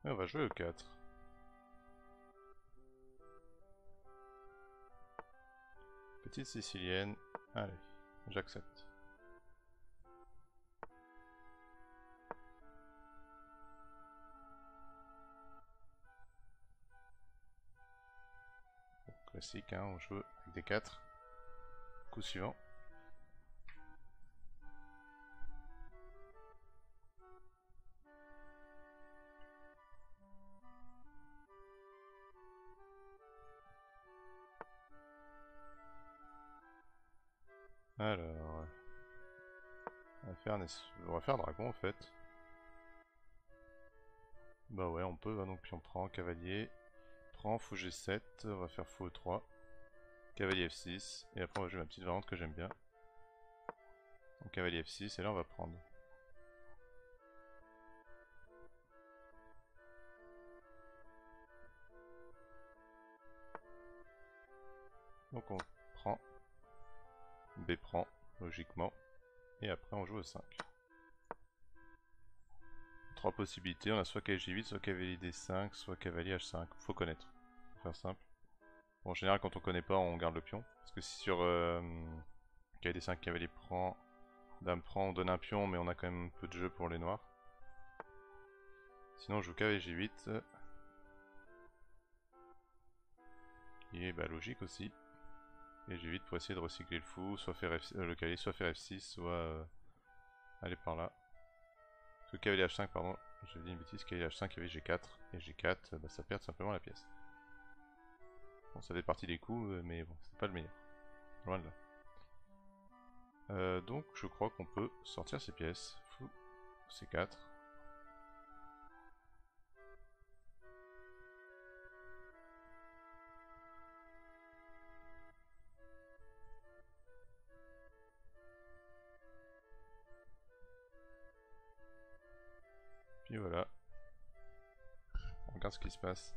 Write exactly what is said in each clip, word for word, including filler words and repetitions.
Et on va jouer au quatre. Petite sicilienne. Allez, j'accepte. Bon, classique, hein, on joue avec des quatre. Coup suivant. Alors, on va faire, un on va faire dragon en fait. Bah ouais, on peut, hein, donc puis on prend cavalier, prend fou G sept, on va faire fou E trois, cavalier F six, et après on va jouer ma petite variante que j'aime bien. Donc cavalier F six, et là on va prendre. Donc on prend, B prend, logiquement, et après on joue E cinq. Trois possibilités, on a soit cavalier G huit, soit cavalier D cinq, soit cavalier H cinq. Faut connaître, faut faire simple. Bon, en général quand on connaît pas on garde le pion, parce que si sur euh, cavalier D cinq, cavalier prend, dame prend, on donne un pion mais on a quand même peu de jeu pour les noirs. Sinon on joue cavalier G huit, qui est bah, logique aussi. Et G huit pour essayer de recycler le fou, soit faire F... euh, le cavalier, soit faire F six, soit euh, aller par là. Parce que cavalier H cinq, pardon, j'ai dit une bêtise, cavalier H cinq, cavalier G quatre, et G quatre, bah, ça perd simplement la pièce. Bon, ça fait partie des coups, mais bon, c'est pas le meilleur. Loin de là. Euh, donc, je crois qu'on peut sortir ces pièces. Fou, C quatre. Puis voilà. On regarde ce qui se passe.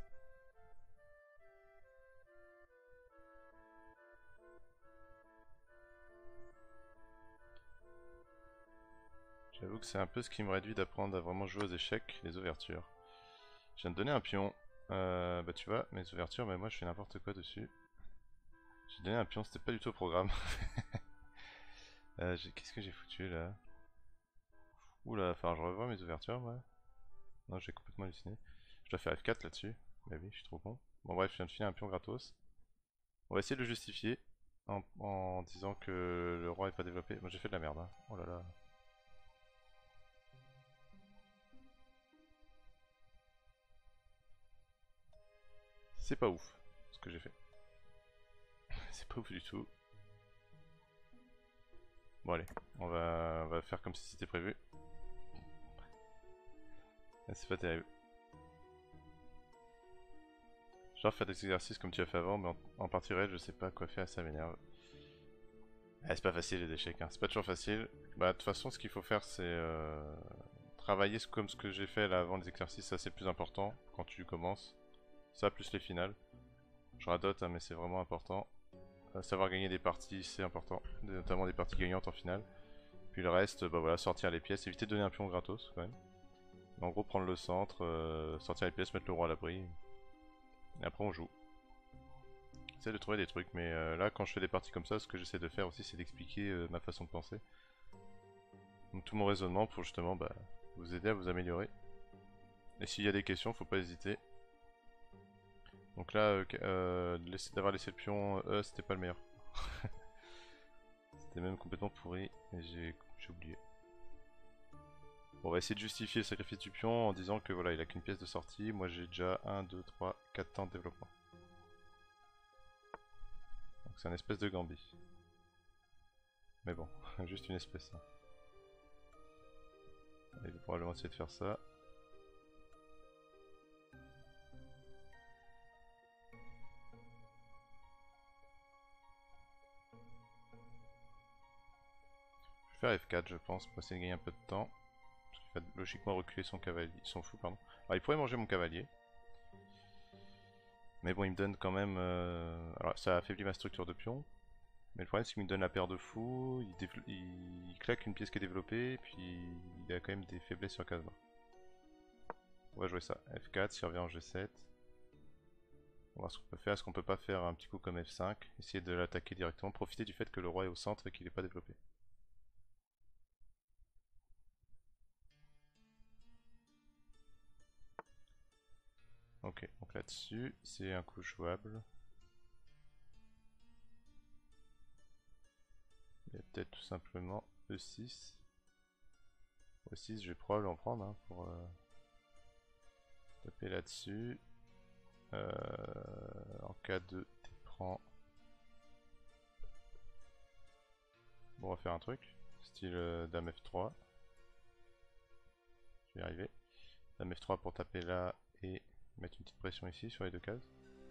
J'avoue que c'est un peu ce qui me réduit d'apprendre à vraiment jouer aux échecs, les ouvertures. Je viens de donner un pion. Euh, bah tu vois, mes ouvertures, mais moi je fais n'importe quoi dessus. J'ai donné un pion, c'était pas du tout au programme. euh, Qu'est-ce que j'ai foutu là? Oula, enfin je revois mes ouvertures moi. Non, j'ai complètement halluciné. Je dois faire F quatre là-dessus. Bah oui, je suis trop con. Bon bref, je viens de filer un pion gratos. On va essayer de le justifier en, en disant que le roi est pas développé. Moi j'ai fait de la merde, hein. Oh là là. C'est pas ouf ce que j'ai fait. C'est pas ouf du tout. Bon allez, on va, on va faire comme si c'était prévu. C'est pas terrible. Genre faire des exercices comme tu as fait avant, mais en, en partie réelle, je sais pas quoi faire, ça m'énerve. Ah, c'est pas facile les échecs, hein. C'est pas toujours facile. Bah de toute façon, ce qu'il faut faire, c'est euh, travailler comme ce que j'ai fait là avant les exercices, ça c'est le plus important quand tu commences. Ça plus les finales. Je radote, hein, mais c'est vraiment important. Euh, savoir gagner des parties, c'est important, notamment des parties gagnantes en finale. Puis le reste, bah voilà, sortir les pièces, éviter de donner un pion gratos quand même. Mais en gros, prendre le centre, euh, sortir les pièces, mettre le roi à l'abri. Et après on joue. J'essaie de trouver des trucs, mais euh, là quand je fais des parties comme ça, ce que j'essaie de faire aussi c'est d'expliquer euh, ma façon de penser. Donc tout mon raisonnement pour justement bah, vous aider à vous améliorer. Et s'il y a des questions, faut pas hésiter. Donc là, euh, euh, d'avoir laissé le pion E, c'était pas le meilleur. C'était même complètement pourri, et j'ai oublié. Bon, on va essayer de justifier le sacrifice du pion en disant que voilà, il a qu'une pièce de sortie. Moi j'ai déjà un, deux, trois, quatre temps de développement. Donc c'est un espèce de Gambit. Mais bon, juste une espèce. Hein. Il va probablement essayer de faire ça. Je vais faire F quatre je pense pour essayer de gagner un peu de temps. Parce qu'il va logiquement reculer son cavalier. Son fou, pardon. Alors il pourrait manger mon cavalier. Mais bon, il me donne quand même... Euh... Alors ça affaiblit ma structure de pion. Mais le problème c'est qu'il me donne la paire de fous, il, il... il claque une pièce qui est développée, puis il a quand même des faiblesses sur case noire. On va jouer ça. F quatre, si on revient en G sept. On va voir ce qu'on peut faire. Est-ce qu'on peut pas faire un petit coup comme F cinq? Essayer de l'attaquer directement. Profiter du fait que le roi est au centre et qu'il n'est pas développé. Ok, donc là-dessus, c'est un coup jouable. Il y a peut-être tout simplement E six. E six, je vais probablement en prendre hein, pour euh, taper là-dessus. Euh, en cas de T prend. Bon, on va faire un truc, style euh, Dame F trois. Je vais y arriver. Dame F trois pour taper là et mettre une petite pression ici sur les deux cases.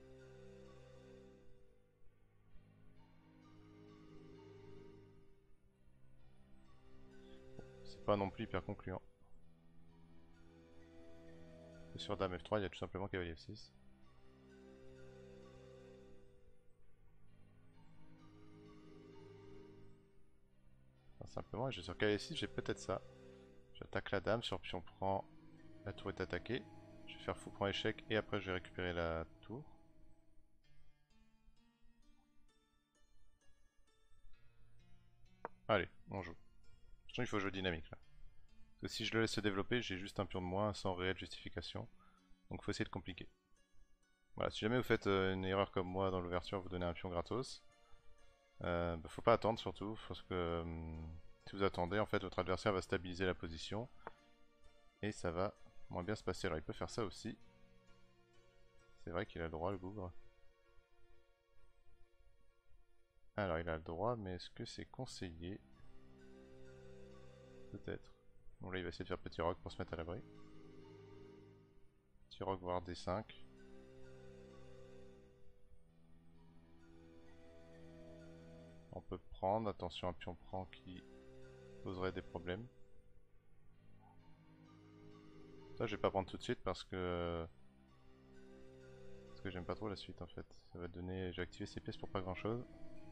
C'est pas non plus hyper concluant. Et sur Dame F trois, il y a tout simplement cavalier F six. Enfin, simplement, et je sur cavalier F six, j'ai peut-être ça. J'attaque la dame, sur pion prend, la tour est attaquée. Je vais faire fou prend échec et après je vais récupérer la tour. Allez, on joue. Sinon, il faut jouer dynamique là. Parce que si je le laisse se développer, j'ai juste un pion de moins sans réelle justification. Donc il faut essayer de compliquer. Voilà, si jamais vous faites euh, une erreur comme moi dans l'ouverture, vous donnez un pion gratos. Euh, bah, faut pas attendre surtout, parce que euh, si vous attendez, en fait votre adversaire va stabiliser la position. Et ça va moins bien se passer. Alors il peut faire ça aussi. C'est vrai qu'il a le droit le bougre. Alors il a le droit, mais est-ce que c'est conseillé? Peut-être. Bon là il va essayer de faire petit roc pour se mettre à l'abri. Petit roc voire D cinq. On peut prendre, attention un pion prend qui poserait des problèmes. Ça je vais pas prendre tout de suite parce que parce que j'aime pas trop la suite en fait. Ça va donner, j'ai activé ces pièces pour pas grand chose.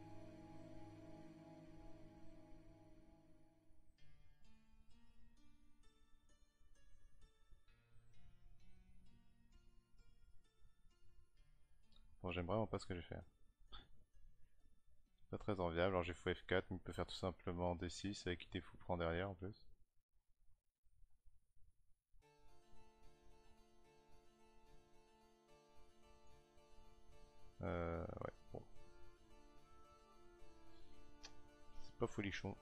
Bon j'aime vraiment pas ce que j'ai fait. Pas très enviable, alors j'ai fou F quatre, mais il peut faire tout simplement D six avec quitter fou prend derrière en plus. Euh, ouais, bon. C'est pas folichon.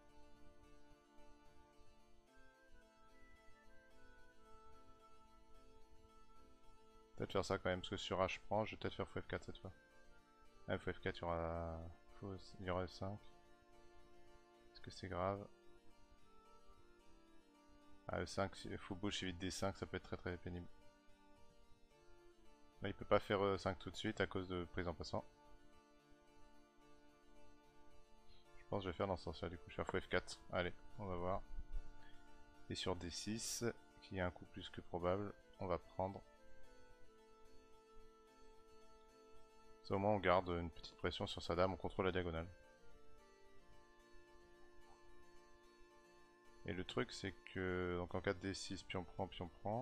Peut-être faire ça quand même, parce que sur H prend, je vais peut-être faire fou F quatre cette fois. Ah, fou F quatre, il y aura, il y aura F cinq. Est-ce que c'est grave? Ah, E cinq, fou bouge suivi de D cinq, ça peut être très très pénible. Là, il peut pas faire E cinq tout de suite à cause de prise en passant. Je pense que je vais faire dans ce sens-là, du coup, je vais faire fou F quatre. Allez, on va voir. Et sur D six, qui est un coup plus que probable, on va prendre. Ça, au moins, on garde une petite pression sur sa dame, on contrôle la diagonale. Et le truc, c'est que donc en cas de D six, pion prend, pion prend.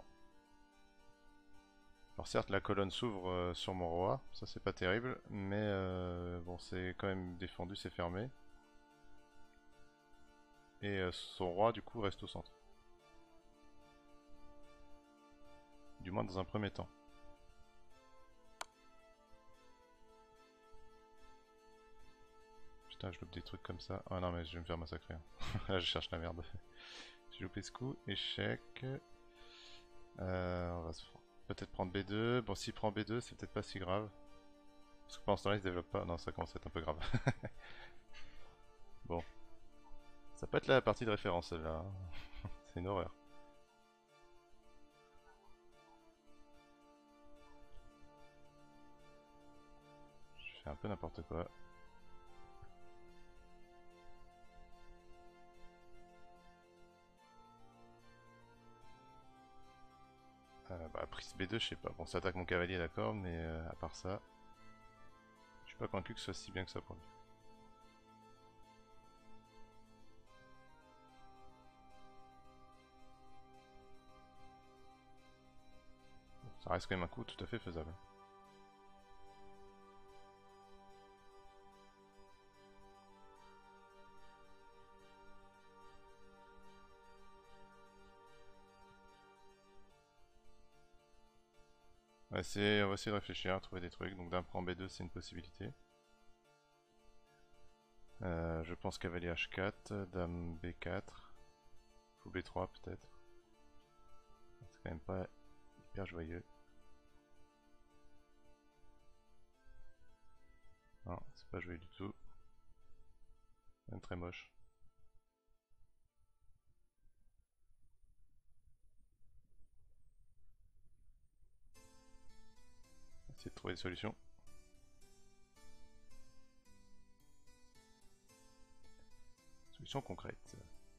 Alors certes, la colonne s'ouvre euh, sur mon roi, ça c'est pas terrible, mais euh, bon, c'est quand même défendu, c'est fermé. Et euh, son roi, du coup, reste au centre. Du moins dans un premier temps. Putain, je loupe des trucs comme ça. Ah non, mais je vais me faire massacrer. Hein. Là, je cherche la merde. J'ai loupé ce coup. Échec. Euh, on va peut-être prendre B deux. Bon, s'il prend B deux, c'est peut-être pas si grave. Parce que pendant ce temps-là, il se développe pas. Non, ça commence à être un peu grave. Bon. Ça peut être la partie de référence, celle-là. C'est une horreur. Je fais un peu n'importe quoi. Euh, bah, prise B deux, je sais pas. Bon, ça attaque mon cavalier, d'accord, mais euh, à part ça, je suis pas convaincu que ce soit si bien que ça pour lui. Ça reste quand même un coup tout à fait faisable. On va essayer, on va essayer de réfléchir, à trouver des trucs. Donc d'un prend B deux, c'est une possibilité. Euh, je pense cavalier H quatre, dame B quatre, fou B trois peut-être. C'est quand même pas hyper joyeux. Non, c'est pas joyeux du tout. Même très moche. Essayer de trouver des solutions. Solution concrète.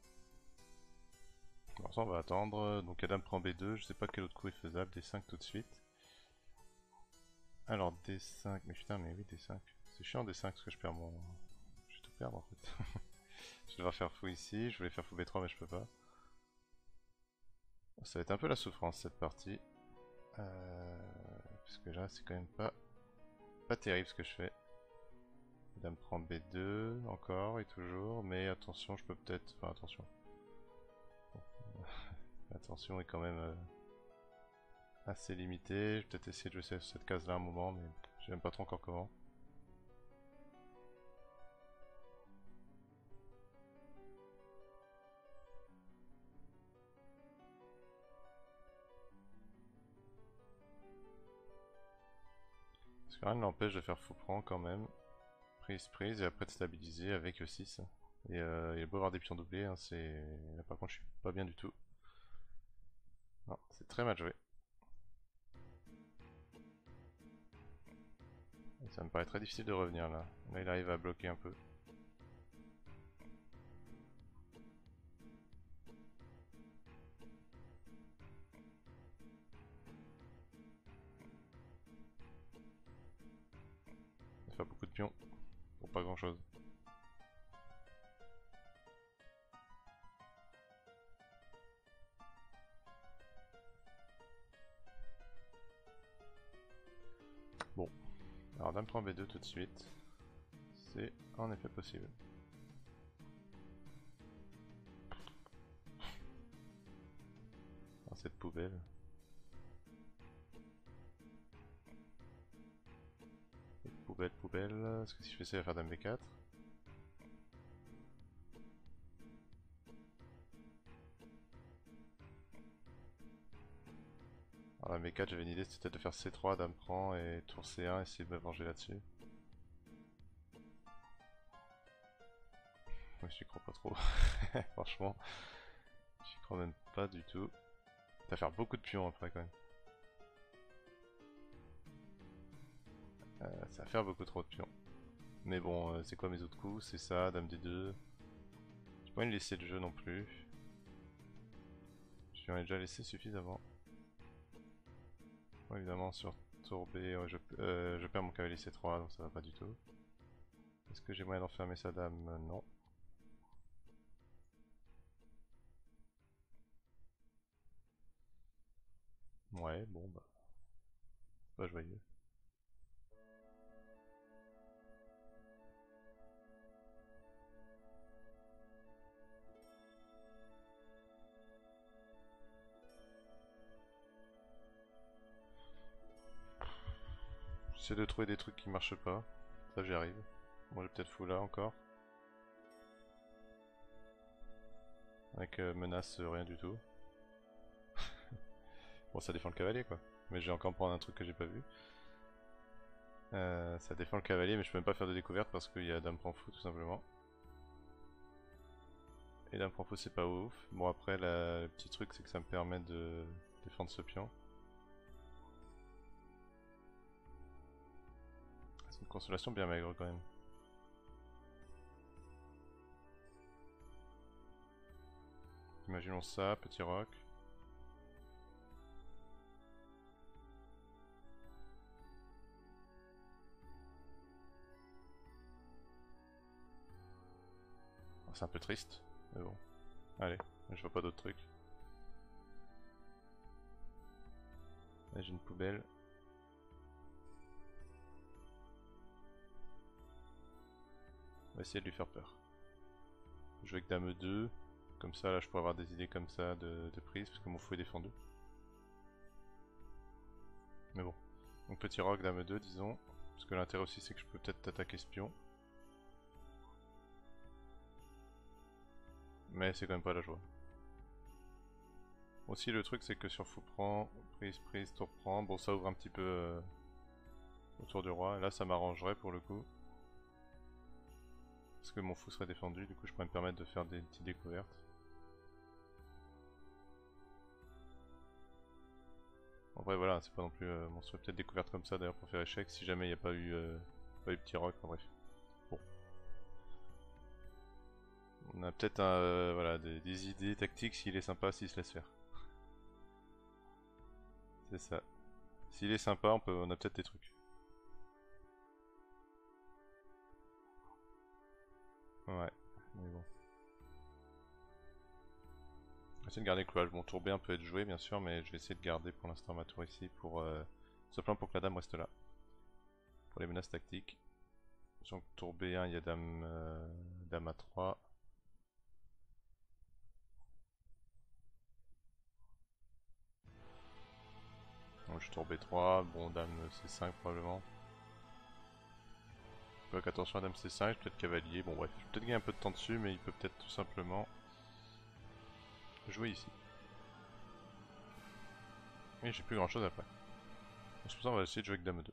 Alors ça on va attendre. Donc dame prend B deux, je sais pas quel autre coup est faisable, D cinq tout de suite. Alors D cinq, mais putain mais oui D cinq. C'est chiant D cinq parce que je perds mon... Je vais tout perdre en fait. Je vais devoir faire fou ici, je voulais faire fou B trois mais je peux pas. Ça va être un peu la souffrance cette partie. Euh... Parce que là c'est quand même pas... Pas terrible ce que je fais. Dame prend B deux encore et toujours, mais attention je peux peut-être... Enfin attention. Bon. Attention est quand même... Euh... assez limité. Je vais peut-être essayer de jouer cette case là un moment, mais je sais même pas trop encore comment. Parce que rien ne l'empêche de faire fou prend quand même. Prise, prise, et après de stabiliser avec E six. Et euh, il est beau avoir des pions doublés, hein, c'est... Là par contre je suis pas bien du tout. Non, c'est très mal joué. Et ça me paraît très difficile de revenir là. Là il arrive à bloquer un peu. Il va faire beaucoup de pions pour pas grand chose. Bon, alors dame prend B deux tout de suite. C'est en effet possible. Alors, cette poubelle. Poubelle, poubelle. Est-ce que si je fais ça, il va faire dame B quatre? Alors dame B quatre, j'avais une idée, c'était de faire C trois, dame prend et tour C un, essayer de me venger là-dessus. Moi j'y crois pas trop. Franchement, j'y crois même pas du tout. Ça va faire beaucoup de pions après quand même. Euh, ça va faire beaucoup trop de pions. Mais bon, euh, c'est quoi mes autres coups? C'est ça, dame D deux. J'ai pas envie de laisser le jeu non plus. Je lui ai déjà laissé suffisamment. Bon, évidemment sur tour B, ouais, je, euh, je perds mon cavalier C trois donc ça va pas du tout. Est-ce que j'ai moyen d'enfermer sa dame? Non. Ouais, bon bah... Pas joyeux. J'essaie de trouver des trucs qui marchent pas. Ça j'y arrive. Bon j'ai peut-être fou là encore. Avec euh, menace euh, rien du tout. Bon ça défend le cavalier quoi. Mais j'ai encore prendre un truc que j'ai pas vu. Euh, ça défend le cavalier mais je peux même pas faire de découverte parce qu'il y a dame prend fou tout simplement. Et dame prend fou c'est pas ouf. Bon après la... le petit truc c'est que ça me permet de défendre ce pion. C'est une consolation bien maigre quand même. Imaginons ça, petit roc. C'est un peu triste, mais bon. Allez, je vois pas d'autres trucs. Là j'ai une poubelle. On va essayer de lui faire peur. Jouer avec dame deux. Comme ça là je pourrais avoir des idées comme ça de, de prise parce que mon fou est défendu. Mais bon. Donc petit roc, dame deux disons. Parce que l'intérêt aussi c'est que je peux peut-être t'attaquer espion. Mais c'est quand même pas la joie. Aussi le truc c'est que sur fou prend, prise, prise, tour prend, bon ça ouvre un petit peu euh, autour du roi. Et là ça m'arrangerait pour le coup. Parce que mon fou serait défendu, du coup je pourrais me permettre de faire des petites découvertes. En vrai voilà, c'est pas non plus euh, monstrueux, peut-être découverte comme ça d'ailleurs pour faire échec si jamais il n'y a pas eu, euh, pas eu petit rock, en bref. Bon. On a peut-être euh, voilà, des, des idées tactiques s'il est sympa, s'il se laisse faire. C'est ça. S'il est sympa, on, peut, on a peut-être des trucs. Ouais, mais bon. On va essayer de garder le cloage. Bon, tour B un peut être joué bien sûr, mais je vais essayer de garder pour l'instant ma tour ici pour euh, simplement pour que la dame reste là. Pour les menaces tactiques. Donc tour B un, il y a dame, euh, dame A trois. Donc je tour B trois, bon dame C cinq probablement. Donc attention à dame C cinq, peut-être cavalier, bon bref, je vais peut-être gagner un peu de temps dessus, mais il peut peut-être tout simplement jouer ici. Et j'ai plus grand chose après. C'est pour ça qu'on va essayer de jouer avec dame deux.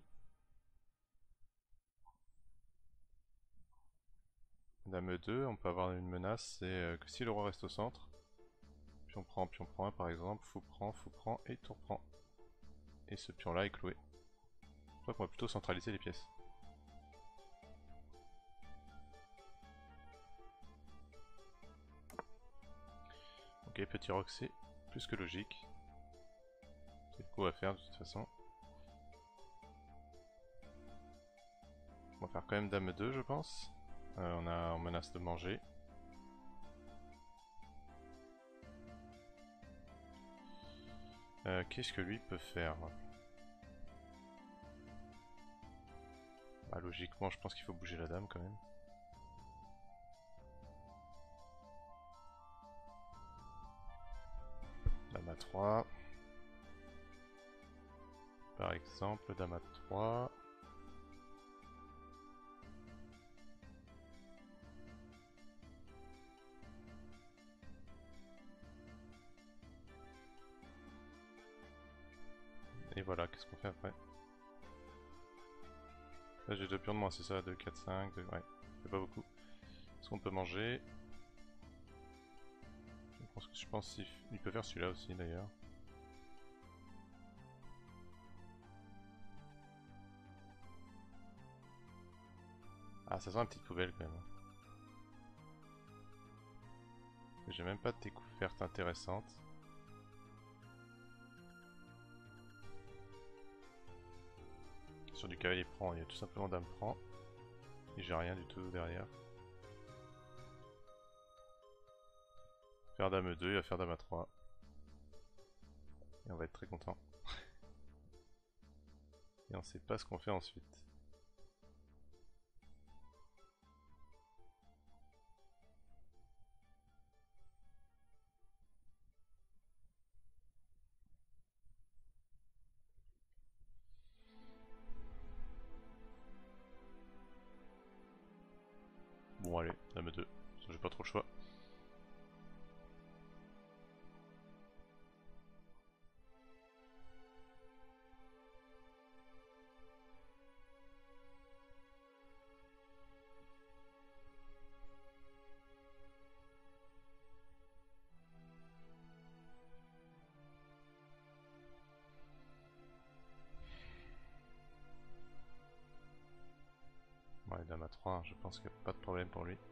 Dame deux, on peut avoir une menace, c'est euh, que si le roi reste au centre, pion prend, pion prend un par exemple, fou prend, fou prend et tour prend. Et ce pion là est cloué. Je crois qu'on va plutôt centraliser les pièces. Ok, petit roc c'est plus que logique. C'est le coup à faire de toute façon. On va faire quand même dame deux je pense. Euh, on a on menace de manger. Euh, Qu'est-ce que lui peut faire? Bah, logiquement je pense qu'il faut bouger la dame quand même. Dame à trois. Par exemple, dame à trois. Et voilà, qu'est-ce qu'on fait après? Là j'ai deux pions de moins, c'est ça, deux, quatre, cinq, deux... ouais, c'est pas beaucoup. Est-ce qu'on peut manger? Je pense que je pense qu'il il peut faire celui-là aussi d'ailleurs. Ah, ça sent une petite poubelle quand même. J'ai même pas de découverte intéressante. Sur du cavalier prend, il y a tout simplement dame prend. Et j'ai rien du tout derrière. Faire dame deux, il va faire dame à trois. Et on va être très content. Et on sait pas ce qu'on fait ensuite. Bon allez, dame deux, j'ai pas trop le choix. Ouais, dame à trois, je pense qu'il n'y a pas de problème pour lui.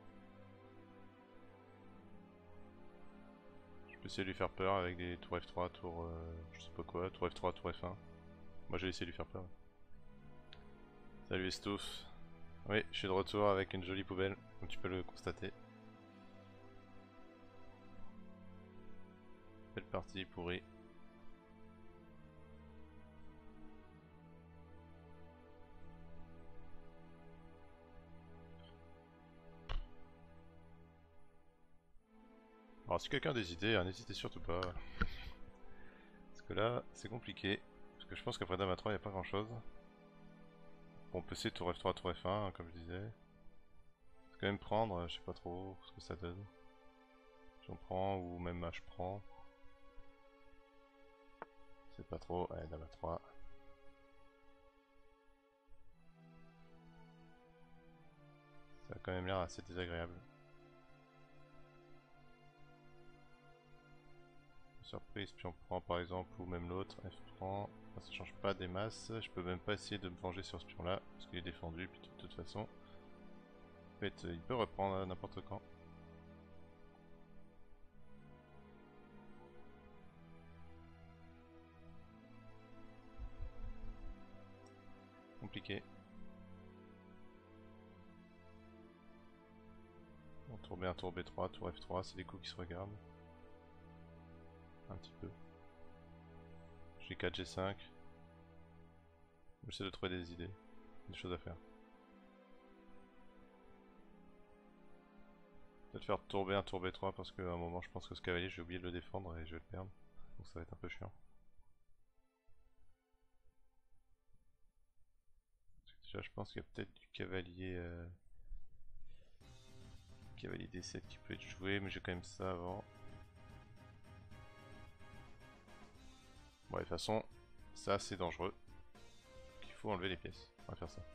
Je peux essayer de lui faire peur avec des tours F trois, tour euh, je sais pas quoi, tour F trois, tour F un. Moi j'ai essayé de lui faire peur. Salut Estouf. Oui, je suis de retour avec une jolie poubelle, comme tu peux le constater. Belle partie pourrie. Alors si quelqu'un a des idées, hein, n'hésitez surtout pas. Parce que là, c'est compliqué. Parce que je pense qu'après Dame A trois, il n'y a pas grand chose. Bon, on peut essayer tour F trois, tour F un, hein, comme je disais. Je vais quand même prendre, je sais pas trop ce que ça donne. Si on prend, ou même H prend. C'est pas trop, ouais, Dame A trois. Ça a quand même l'air assez désagréable. Surprise, puis on prend par exemple, ou même l'autre, F prend. Enfin, ça change pas des masses. Je peux même pas essayer de me venger sur ce pion là, parce qu'il est défendu, puis de toute façon. En fait, il peut reprendre n'importe quand. Compliqué. On tour B un, tour B trois, tour F trois, c'est des coups qui se regardent. Un petit peu. G quatre, G cinq. J'essaie de trouver des idées, des choses à faire. Peut-être faire tour B un, tour B trois parce qu'à un moment je pense que ce cavalier j'ai oublié de le défendre et je vais le perdre. Donc ça va être un peu chiant. Déjà je pense qu'il y a peut-être du cavalier euh... cavalier D sept qui peut être joué, mais j'ai quand même ça avant. Bon, de toute façon, ça c'est dangereux. Il faut enlever les pièces. On va faire ça.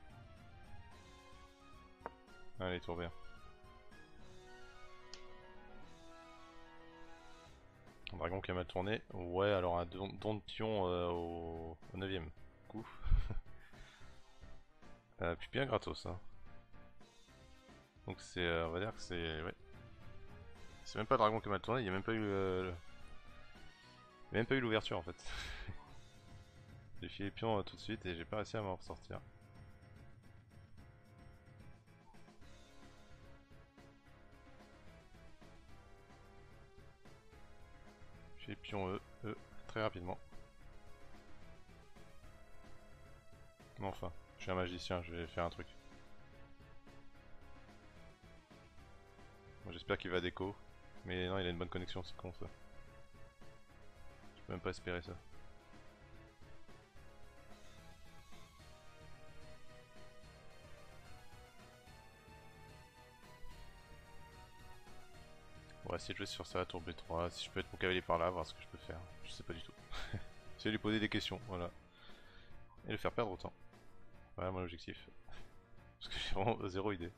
Allez, tour B un. Un dragon qui a mal tourné. Ouais, alors un don, don de pion euh, au, au neuvième coup. euh, puis bien gratos. Hein. Donc c'est, euh, on va dire que c'est, ouais. C'est même pas le dragon qui a mal tourné, il n'y a même pas eu, euh, il y a même pas eu l'ouverture en fait. J'ai filé les pions euh, tout de suite et j'ai pas réussi à m'en ressortir. J'ai les pions E, E, très rapidement. Mais enfin, je suis un magicien, je vais faire un truc. Bon, j'espère qu'il va déco. Mais non, il a une bonne connexion, c'est con ça. Je peux même pas espérer ça. On va essayer de jouer sur ça, tour B trois. Si je peux être mon cavalier par là, voir ce que je peux faire. Je sais pas du tout. Essayer de lui poser des questions, voilà. Et le faire perdre autant. Voilà mon objectif. Parce que j'ai vraiment zéro idée.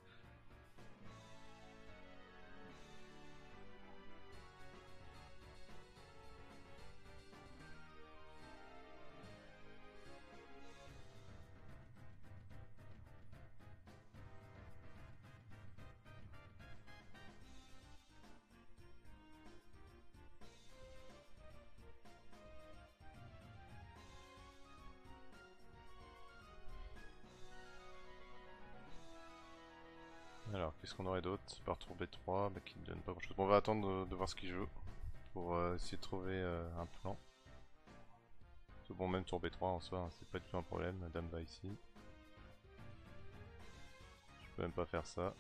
Alors, qu'est-ce qu'on aurait d'autre? Par tour B trois, bah, qui ne donne pas grand chose. Bon, on va attendre de, de voir ce qu'il joue. Pour euh, essayer de trouver euh, un plan. Bon, même tour B trois en soi, hein, c'est pas du tout un problème. La dame va ici. Je peux même pas faire ça.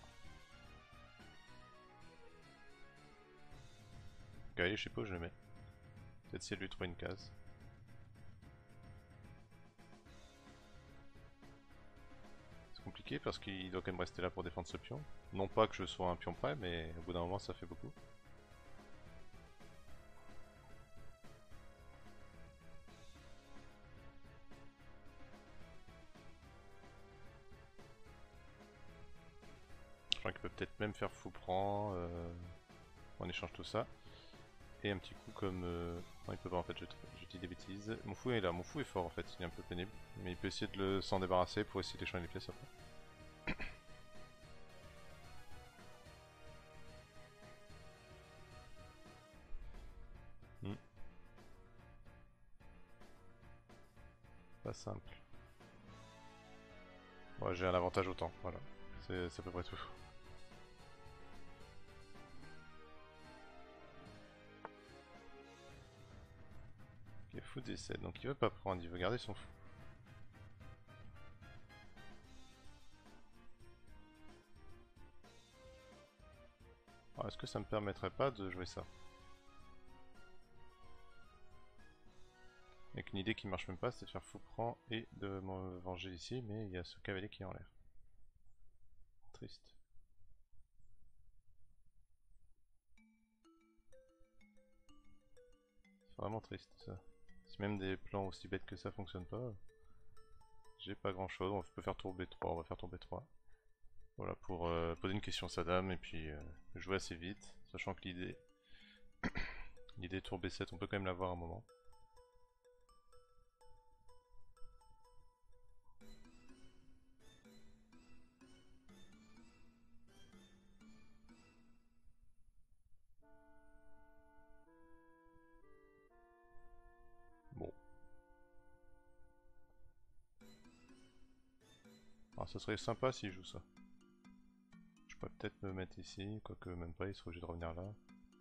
Cavalier, je sais pas où je le mets. Peut-être essayer de lui trouver une case. C'est compliqué parce qu'il doit quand même rester là pour défendre ce pion. Non pas que je sois un pion près, mais au bout d'un moment ça fait beaucoup. Je crois qu'il peut peut-être même faire fou prend. Euh... On échange tout ça. Et un petit coup comme... Euh... Non, il peut pas en fait, je, je dis des bêtises. Mon fou est là, mon fou est fort en fait, il est un peu pénible. Mais il peut essayer de s'en débarrasser pour essayer d'échanger les pièces après. hmm. Pas simple. Ouais, j'ai un avantage au temps, voilà. C'est à peu près tout. Ok, fou D sept, donc il veut pas prendre, il veut garder son fou. Alors, est-ce que ça me permettrait pas de jouer ça? Avec une idée qui marche même pas, c'est de faire fou prend et de me venger ici, mais il y a ce cavalier qui est en l'air. Triste. C'est vraiment triste ça. Si même des plans aussi bêtes que ça fonctionnent pas, j'ai pas grand chose. On peut faire tour B trois, on va faire tour B trois. Voilà, pour euh, poser une question à sa dame et puis euh, jouer assez vite, sachant que l'idée l'idée tour B sept, on peut quand même l'avoir à un moment. Bon. Alors ce serait sympa s'il joue ça. Je pourrais peut-être me mettre ici, quoique même pas, il serait obligé de revenir là.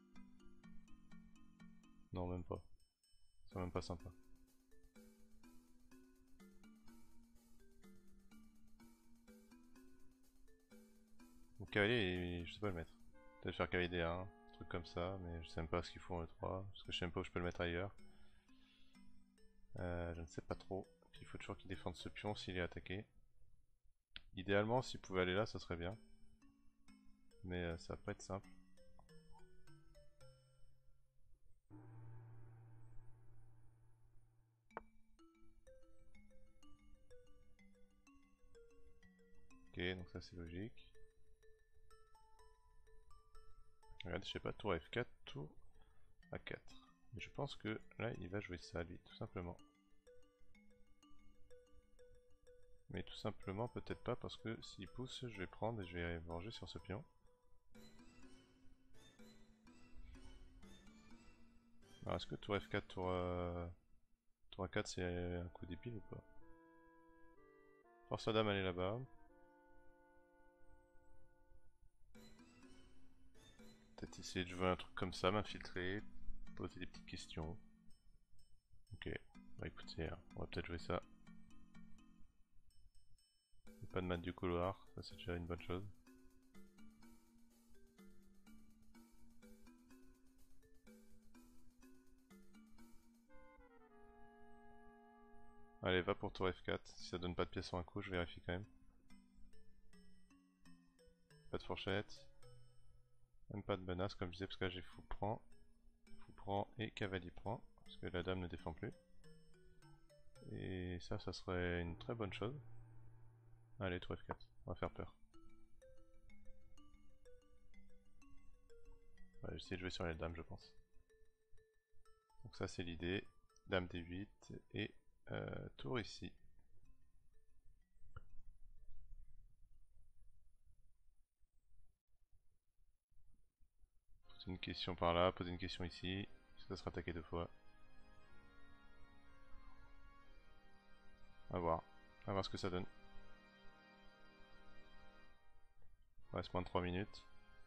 Non, même pas. C'est même pas sympa. Mon cavalier, je sais pas le mettre. Peut-être faire cavalier D un, un truc comme ça, mais je sais même pas ce qu'il faut en E trois, parce que je sais même pas où je peux le mettre ailleurs. Euh, je ne sais pas trop. Il faut toujours qu'il défende ce pion s'il est attaqué. Idéalement, s'il pouvait aller là, ça serait bien. Mais euh, ça va pas être simple. Ok, donc ça c'est logique. Regarde, je sais pas, tour F quatre, tour A quatre. Mais je pense que là, il va jouer ça, lui, tout simplement. Mais tout simplement, peut-être pas, parce que s'il pousse, je vais prendre et je vais venger sur ce pion. Alors, est-ce que tour F quatre, tour, euh, tour A quatre, c'est un coup d'épile ou pas? Force à dame, aller là-bas. Peut-être essayer de jouer un truc comme ça, m'infiltrer, poser des petites questions. Ok, bah écoutez, on va peut-être jouer ça. Pas de mat du couloir, ça c'est déjà une bonne chose. Allez, va pour tour F quatre, si ça donne pas de pièce en un coup, je vérifie quand même. Pas de fourchette. Même pas de menace, comme je disais, parce que là j'ai fou prend. Fou prend et cavalier prend, parce que la dame ne défend plus. Et ça, ça serait une très bonne chose. Allez, tour F quatre, on va faire peur. On va essayer de jouer sur les dames, je pense. Donc ça c'est l'idée. Dame D huit et euh, tour ici. Poser une question par là, poser une question ici. Ça sera attaqué deux fois. A voir. A voir ce que ça donne. Il reste moins de trois minutes.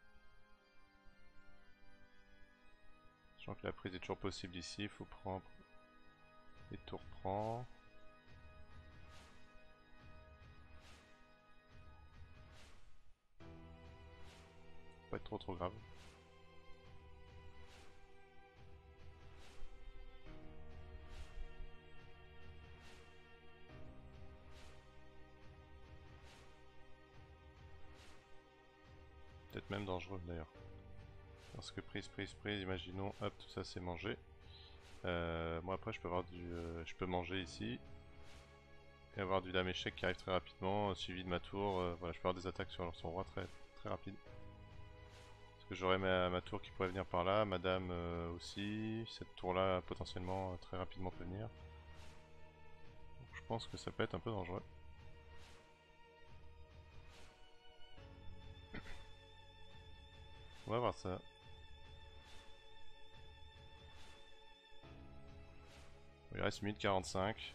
Sachant que la prise est toujours possible ici, il faut prendre. Et tour prend. Pas être trop trop grave. Peut-être même dangereux d'ailleurs. Parce que prise, prise, prise, imaginons, hop, tout ça c'est mangé. Euh, moi après je peux avoir du, euh, je peux manger ici et avoir du dame échec qui arrive très rapidement, euh, suivi de ma tour. Euh, voilà, je peux avoir des attaques sur son roi très très rapide. Parce que j'aurai ma, ma tour qui pourrait venir par là, ma dame euh, aussi. Cette tour là potentiellement euh, très rapidement peut venir. Donc, je pense que ça peut être un peu dangereux. On va voir ça. Il reste une minute quarante-cinq.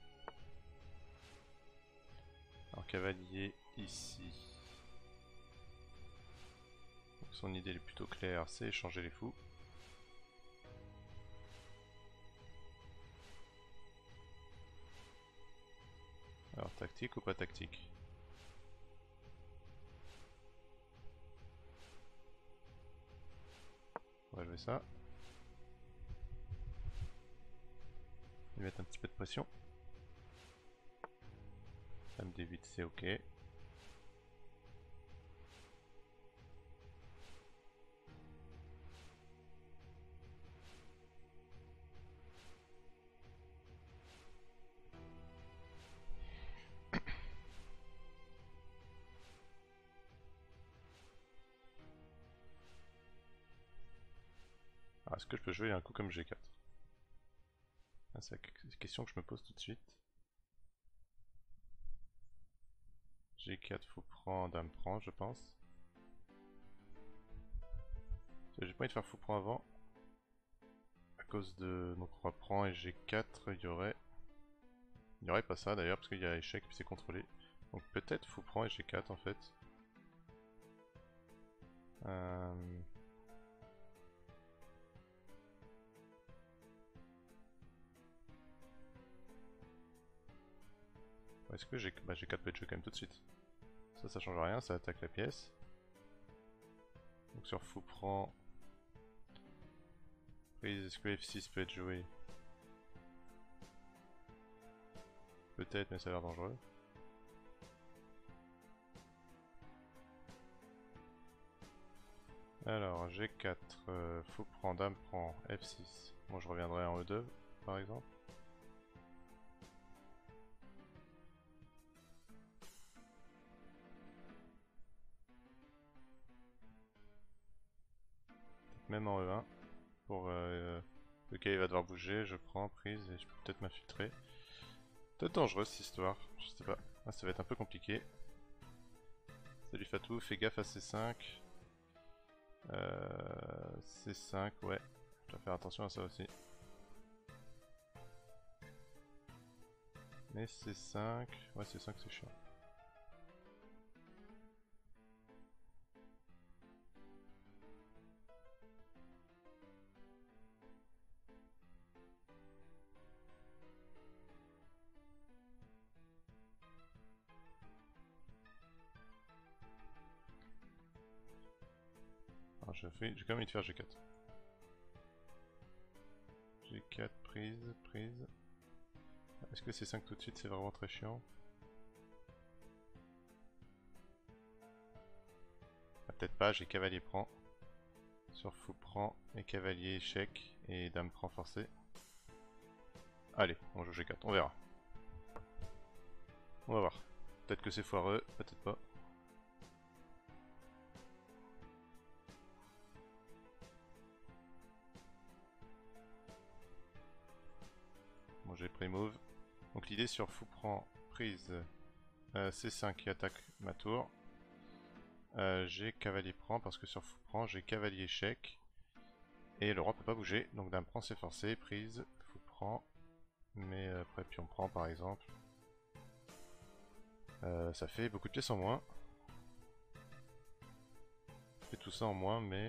Alors cavalier ici. Donc, son idée est plutôt claire, c'est échanger les fous. Alors tactique ou pas tactique? enlever ça. Lui mettre un petit peu de pression. Dame D huit, c'est ok. Est-ce que je peux jouer un coup comme G quatre? Ah, c'est la question que je me pose tout de suite. G quatre, fou prend, dame prend, je pense. J'ai pas envie de faire fou prend avant. À cause de. Donc roi prend et G quatre, il y aurait. Il n'y aurait pas ça d'ailleurs, parce qu'il y a échec puis c'est contrôlé. Donc peut-être fou prend et G quatre en fait. Euh... Est-ce que G... Bah, G quatre peut être joué quand même tout de suite. Ça, ça change rien, ça attaque la pièce. Donc sur fou prend... Prise, est-ce que F six peut être joué? Peut-être, mais ça a l'air dangereux. Alors, G quatre, euh, fou prend, dame prend, F six. Bon, je reviendrai en E deux, par exemple. Même en E un. Pour euh, lequel il va devoir bouger, je prends, prise, et je peux peut-être m'infiltrer. Peut-être dangereuse cette histoire, je sais pas. Ah, ça va être un peu compliqué. Salut Fatou, fais gaffe à C cinq. Euh, C cinq, ouais. Je dois faire attention à ça aussi. Mais C cinq, ouais C cinq c'est chiant. Alors j'ai fait, j'ai quand même envie de faire G quatre. G quatre, prise, prise. Est-ce que C cinq tout de suite c'est vraiment très chiant? Ah, peut-être pas, j'ai cavalier prend. Sur fou prend et cavalier échec et dame prend forcé. Allez, on joue G quatre, on verra. On va voir. Peut-être que c'est foireux, peut-être pas. Bon, j'ai pris move. Donc l'idée sur fou prend prise euh, C cinq qui attaque ma tour. Euh, j'ai cavalier prend parce que sur fou prend j'ai cavalier échec. Et le roi peut pas bouger, donc dame prend c'est forcé, prise, fou prend. Mais après pion prend par exemple. Euh, ça fait beaucoup de pièces en moins. Ça fait tout ça en moins, mais...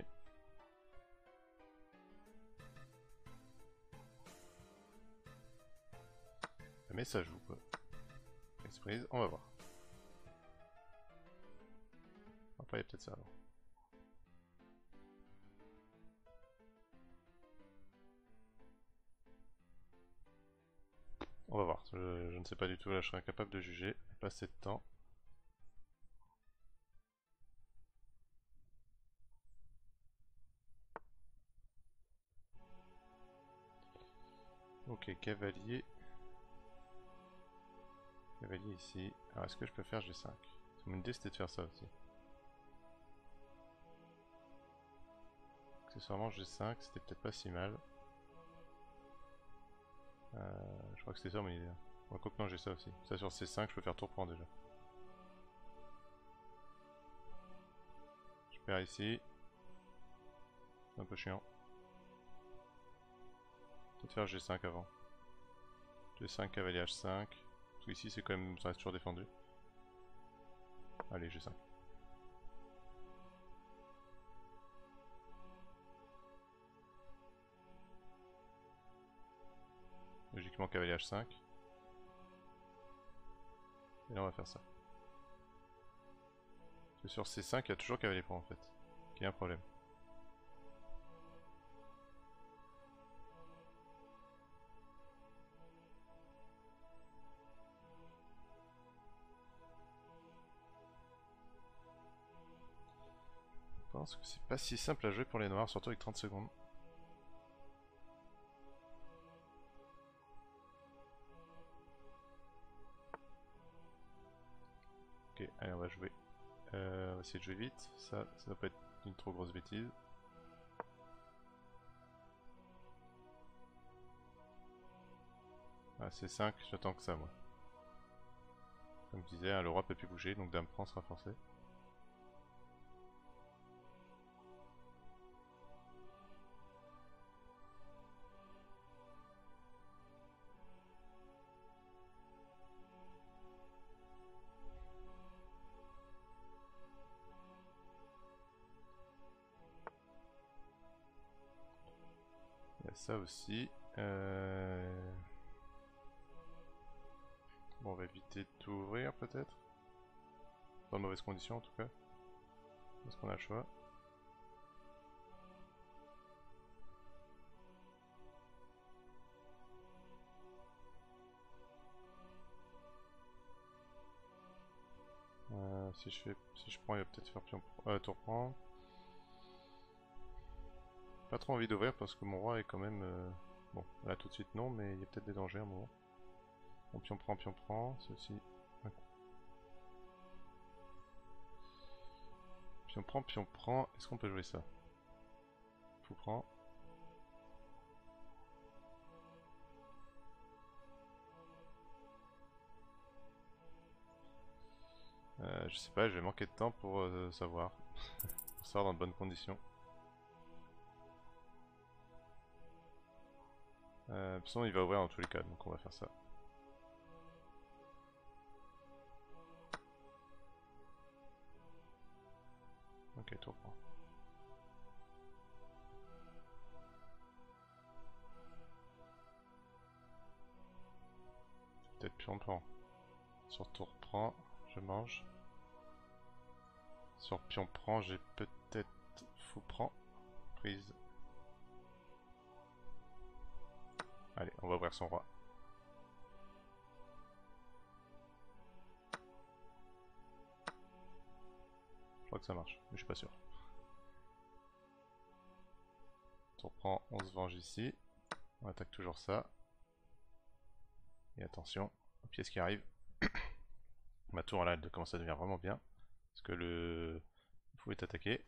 Mais ça joue quoi. Prise, prise, on va voir. Après il y a peut-être ça avant. On va voir, je, je ne sais pas du tout, là je serai incapable de juger, pas assez de temps. Ok, cavalier. Cavalier ici. Alors est-ce que je peux faire G cinq? Mon idée c'était de faire ça aussi. Accessoirement G cinq, c'était peut-être pas si mal. Euh, je crois que c'était ça mon idée. Bon, quoi que non, j'ai ça aussi. Ça sur C cinq, je peux faire tour prend déjà. Je perds ici. C'est un peu chiant. Peut-être faire G cinq avant. G cinq, cavalier H cinq. Parce que ici c'est quand même, ça reste toujours défendu. Allez, G cinq. Logiquement cavalier H cinq. Et là on va faire ça. Parce que sur C cinq, il y a toujours cavalier prend en fait. Qui est un problème. pense que c'est pas si simple à jouer pour les noirs, surtout avec trente secondes. Ok, allez on va jouer. Euh, on va essayer de jouer vite, ça, ça doit pas être une trop grosse bêtise. Ah, c'est cinq, j'attends que ça moi. Comme je disais, hein, le roi peut plus bouger, donc dame prend sera forcé. Il y a ça aussi. Euh... Bon, on va éviter de tout ouvrir peut-être. Dans de mauvaises conditions en tout cas. Est-ce qu'on a le choix? Euh, si je fais, si je prends, il va peut-être faire pion, euh, tour prend. Pas trop envie d'ouvrir parce que mon roi est quand même... Euh... Bon, là tout de suite non, mais il y a peut-être des dangers à un moment. Bon, pion prend, pion prend, c'est aussi un coup. Pion prend, pion prend, est-ce qu'on peut jouer ça? Fou prend. Euh, je sais pas, je vais manquer de temps pour euh, savoir. Pour savoir dans de bonnes conditions. Euh, de toute façon il va ouvrir dans tous les cas, donc on va faire ça. Ok, tour prend. Peut-être pion prend. Sur tour prend, je mange. Sur pion prend, j'ai peut-être fou prend. Prise. Allez, on va ouvrir son roi. Je crois que ça marche, mais je suis pas sûr. Tour prend, on se venge ici. On attaque toujours ça. Et attention, aux pièces qui arrivent. Ma tour là, elle commence à devenir vraiment bien. Parce que le fou est attaqué.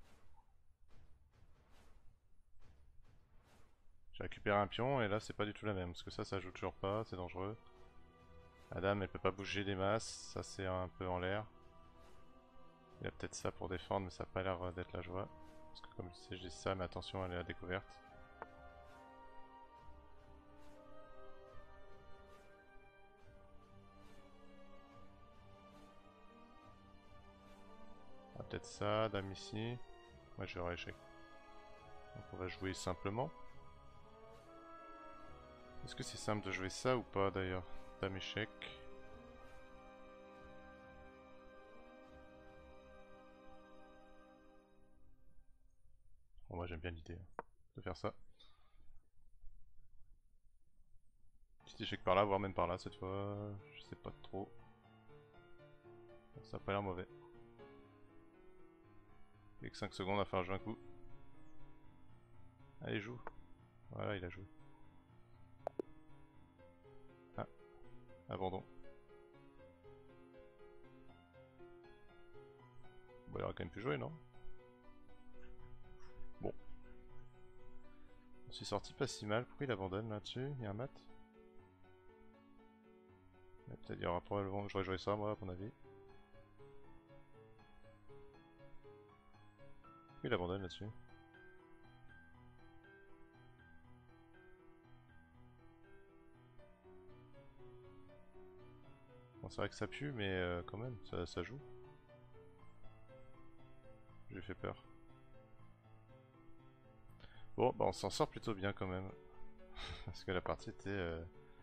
J'ai récupéré un pion et là c'est pas du tout la même. Parce que ça, ça joue toujours pas, c'est dangereux. La dame elle peut pas bouger des masses, ça c'est un peu en l'air. Il y a peut-être ça pour défendre, mais ça a pas l'air d'être la joie. Parce que comme je sais, j'ai ça, mais attention, elle est à découverte. Ah, peut-être ça, dame ici. Moi je vais échec. Donc on va jouer simplement. Est-ce que c'est simple de jouer ça ou pas d'ailleurs? Dame échec. Bon, moi j'aime bien l'idée hein, de faire ça. Petit échec par là, voire même par là cette fois. Je sais pas trop. Ça a pas l'air mauvais. Il y a que cinq secondes à faire jouer un coup. Allez, joue. Voilà, il a joué. Ah, abandon. Bon, il aurait quand même pu jouer, non? Bon. On s'est sorti pas si mal. Pourquoi il abandonne là-dessus? Il y a un mat? Peut-être il y aura probablement... J'aurais joué ça, moi, à mon avis. Pourquoi il abandonne là-dessus? Bon, c'est vrai que ça pue, mais euh, quand même, ça, ça joue. J'ai fait peur. Bon, bah on s'en sort plutôt bien quand même. Parce que la partie était... Euh...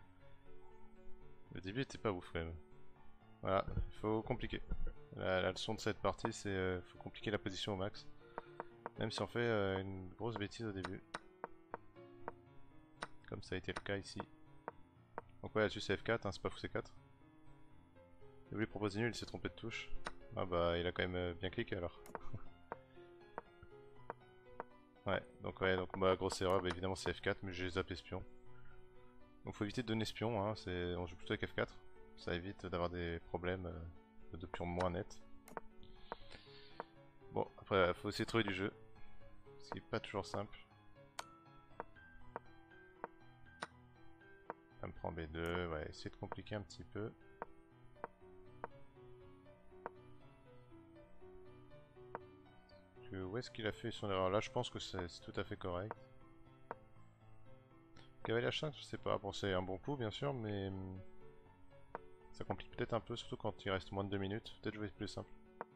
Le début était pas ouf quand même. Voilà, il faut compliquer. La, la leçon de cette partie, c'est euh, faut compliquer la position au max. Même si on fait euh, une grosse bêtise au début. Comme ça a été le cas ici. Donc ouais, là-dessus c'est F quatre, hein, c'est pas fou C quatre. Et oui, propose nul, il s'est trompé de touche. Ah bah il a quand même euh, bien cliqué alors. Ouais, donc ouais, donc ma grosse erreur, bah, évidemment c'est F quatre, mais j'ai zappé espion. Donc faut éviter de donner espion, hein, c'est... on joue plutôt avec F quatre. Ça évite d'avoir des problèmes euh, de pions moins nets. Bon, après faut essayer de trouver du jeu, ce qui est pas toujours simple. Ça me prend B deux, ouais, essayer de compliquer un petit peu. Que, où est-ce qu'il a fait son erreur? Là je pense que c'est tout à fait correct. Cavalier H cinq, je sais pas, bon c'est un bon coup bien sûr, mais hum, ça complique peut-être un peu, surtout quand il reste moins de deux minutes. Peut-être jouer plus simple.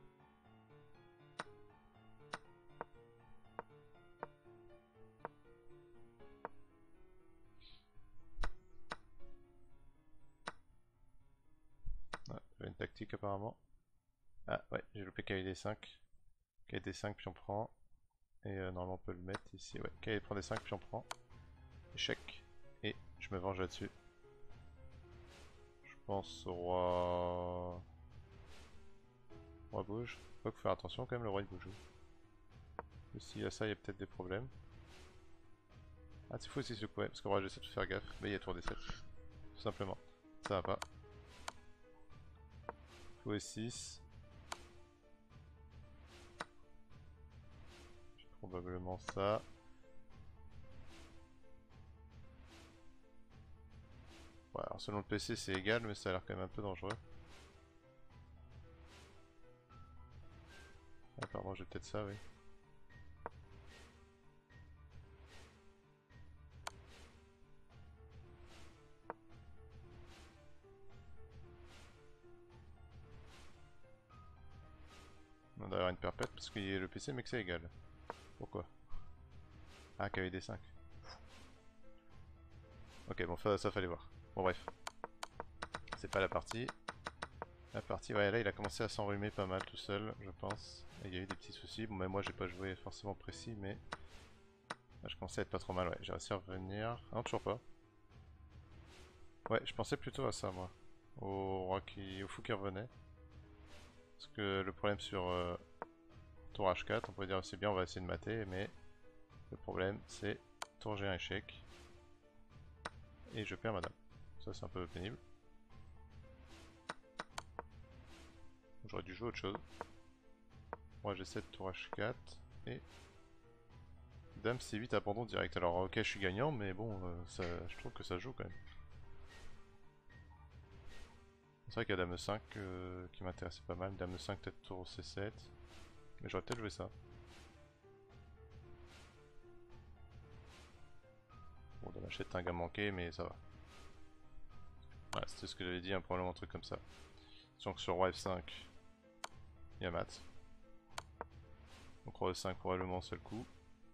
Ouais, j'avais une tactique apparemment. Ah ouais, j'ai loupé K D cinq. K D cinq puis on prend. Et euh, normalement on peut le mettre ici. Ouais, K prend D cinq puis on prend. Échec. Et je me venge là-dessus. Je pense au roi... Roi bouge. Faut faire attention quand même, le roi il bouge. S'il y a ça, il y a peut-être des problèmes. Ah c'est fou aussi ce coup, ouais, parce que roi G sept faut faire gaffe. Mais il y a tour D sept. Tout simplement. Ça va pas. Fou E six. Probablement ça. Ouais, alors selon le P C c'est égal, mais ça a l'air quand même un peu dangereux. Ah, pardon, j'ai peut-être ça, oui. On doit avoir une perpète parce que le P C mais que c'est égal. Pourquoi? Ah, K V D cinq. Ok, bon, ça, ça fallait voir. Bon, bref. C'est pas la partie. La partie, ouais, là il a commencé à s'enrhumer pas mal tout seul, je pense. Et il y a eu des petits soucis. Bon, même moi j'ai pas joué forcément précis, mais. Là, je commençais à être pas trop mal, ouais. J'ai réussi à revenir. Ah non, toujours pas. Ouais, je pensais plutôt à ça, moi. Au roi qui. Au fou qui revenait. Parce que le problème sur euh, tour H quatre, on pourrait dire c'est bien, on va essayer de mater, mais le problème c'est tour G un échec. Et je perds ma dame. Ça c'est un peu pénible. J'aurais dû jouer autre chose. Moi G sept, tour H quatre et dame C huit abandon direct. Alors ok je suis gagnant mais bon euh, ça, je trouve que ça joue quand même. C'est vrai qu'il y a dame E cinq euh, qui m'intéressait pas mal. Dame E cinq peut-être tour C sept. Mais j'aurais peut-être joué ça. Bon dame H sept un gain manqué mais ça va. Voilà c'était ce que j'avais dit, un probablement un truc comme ça. Donc sur roi F cinq il y a mat. Donc roi E cinq probablement un seul coup.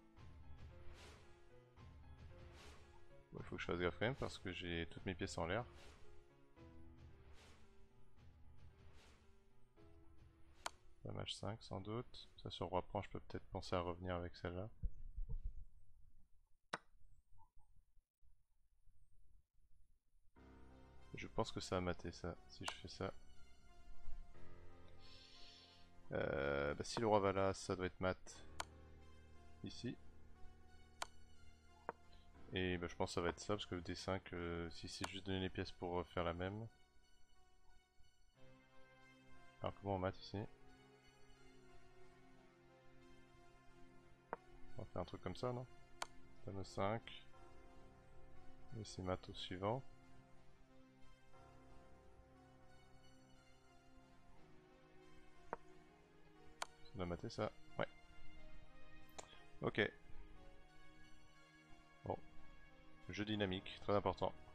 Il bon, faut que je fasse gaffe quand même parce que j'ai toutes mes pièces en l'air. Dame H cinq sans doute. Ça sur roi prend, je peux peut-être penser à revenir avec celle-là. Je pense que ça a maté ça, si je fais ça. Euh, bah si le roi va là, ça doit être mat. Ici. Et bah je pense que ça va être ça, parce que le D cinq, euh, si c'est juste donner les pièces pour euh, faire la même. Alors comment on mat ici? On va faire un truc comme ça, non? Dame E cinq. Et c'est mat au suivant. Ça doit mater ça. Ouais. Ok. Bon. Jeu dynamique, très important.